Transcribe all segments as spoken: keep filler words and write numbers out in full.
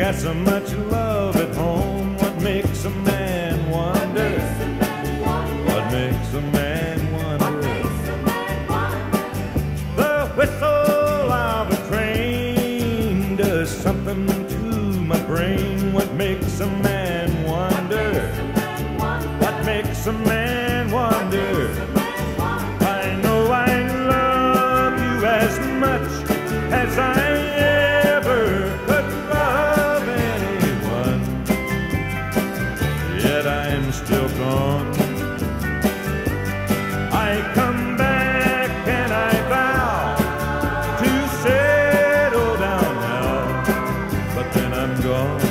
got so much love at home. What makes a man wonder? What makes a man wonder? The whistle of a train does something to my brain. What makes a man wonder? What makes a man wonder? I know I love you as much as I ever could love anyone, yet I am still gone. I come back and I vow to settle down now, but then I'm gone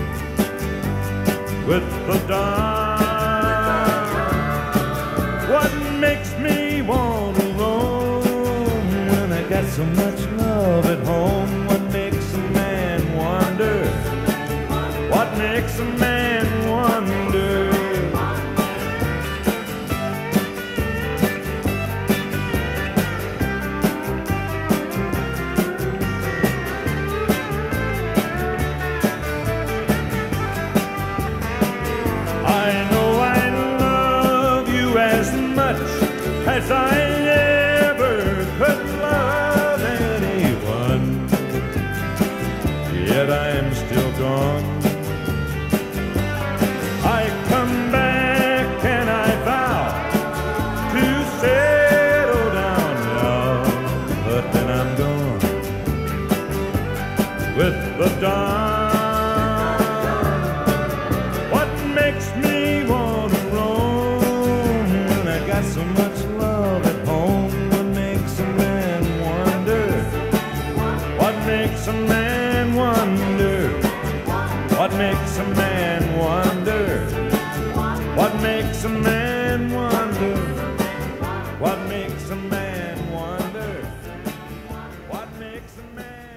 with the dawn. What makes me want to roam when I got so much love at home? What makes a man wonder? What makes a man wonder? I know I love you as much as I ever could love anyone, yet I am still gone. I come back and I vow to settle down now, but then I'm gone with the dawn. What makes me want to roam when I got so much love at home? What makes a man wonder? What makes a man wonder? What makes a man wonder? What makes a man wonder? What makes a man wonder? What makes a man